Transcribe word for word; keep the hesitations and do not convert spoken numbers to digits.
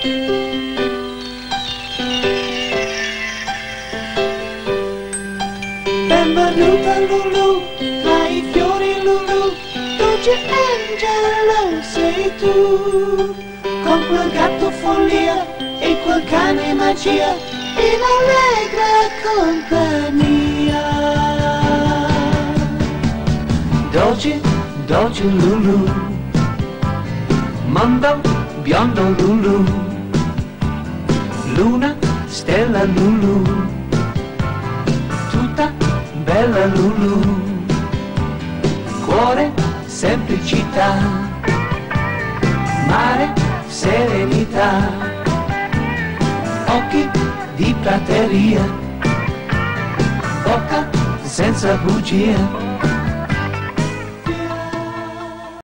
Benvenuta Lulu, tra i fiori Lulu, dolce angelo sei tu. Con quel gatto follia e quel cane magia, in allegra compagnia. Dolce, dolce Lulu, mondo biondo Lulu, luna, stella Lulu, tutta bella Lulu, cuore, semplicità, mare, serenità, occhi di prateria, bocca senza bugia.